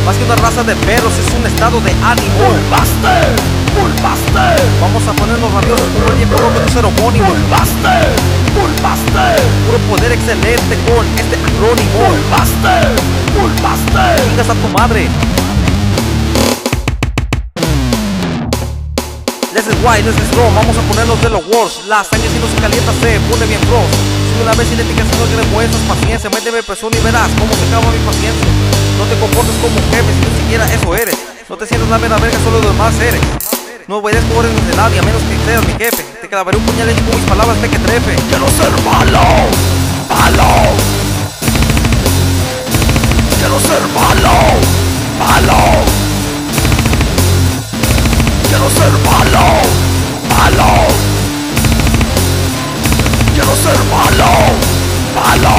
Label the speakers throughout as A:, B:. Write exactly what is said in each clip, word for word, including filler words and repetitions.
A: Más que una raza de perros, es un estado de ánimo.
B: Bullbuster, Bullbuster.
A: Vamos a ponernos rabiosos como el viejo loco de ser homónimo.
B: Bullbuster, Bullbuster.
A: Puro poder excelente con este acrónimo.
B: Bullbuster, Bullbuster.
A: Chingas a tu madre. This is why, this is wrong. Vamos a ponernos de los worst. La sangre si no se calienta se pone bien gross. Soy una vez idéntica si no te demuestras paciencia. Méteme presión y verás cómo se acaba mi paciencia. No te comportes como un jefe si ni siquiera eso eres. No te sientas la mera verga, solo los demás eres. No obedezco órdenes de nadie a menos que seas mi jefe. Te clavaré un puñal y con mis palabras te que trepe.
B: Quiero ser malo, malo. Quiero ser malo, malo. Quiero ser malo, malo. Quiero ser malo, malo.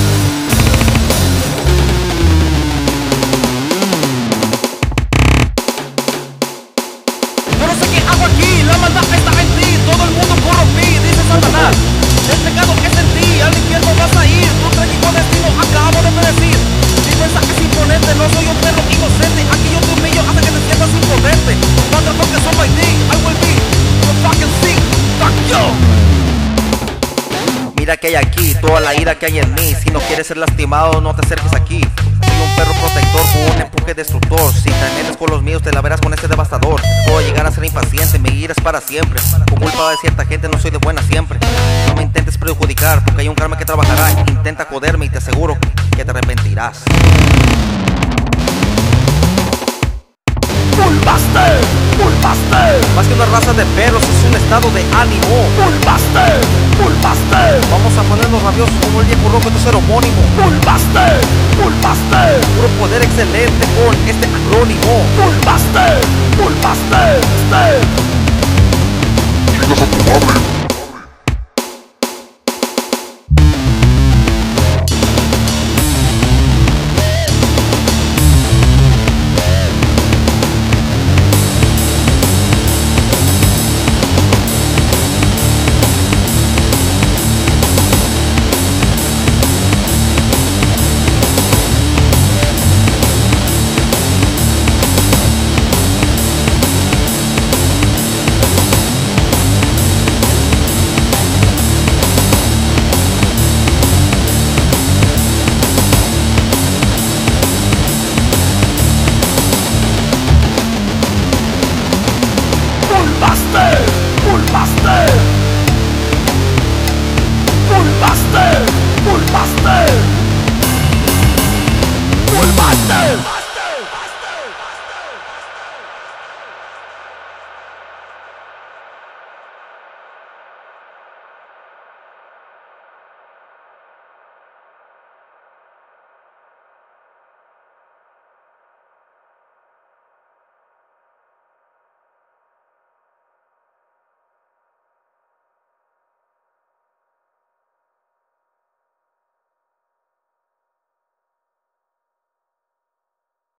A: Yo no sé qué hago aquí, la maldad está en ti. Todo el mundo corrompí, dice Satanás. El pecado es en ti, al infierno vas a ir. Tu trágico destino acabo de predecir. Mi mensaje es imponente, no soy un perro inocente. Aquí yo te humillo hasta que te sientas impotente. Motherfuckers on my dick, I will be your fucking sick. Fuck you. Mira que hay aquí, toda la ira que hay en mí. Si no quieres ser lastimado, no te acerques aquí. Soy un perro protector con un empuje destructor. Si te metes con los míos, te la verás con este devastador. Puedo llegar a ser impaciente, mi ira es para siempre. Por culpa de cierta gente no soy de buena siempre. No me intentes perjudicar, porque hay un karma que trabajará. Intenta joderme y te aseguro que te arrepentirás.
B: Bullbuster, Bullbuster.
A: Más que una raza de perros, es un estado de ánimo.
B: Bullbuster, Bullbuster.
A: Vamos a ponernos rabiosos como el viejo loco de ser homónimo.
B: Bullbuster, Bullbuster.
A: Puro poder excelente con este acrónimo.
B: Bullbuster, Bullbuster. Chingas a tu madre. Bullbuster, Bullbuster. Bullbuster, Bullbuster. Bullbuster.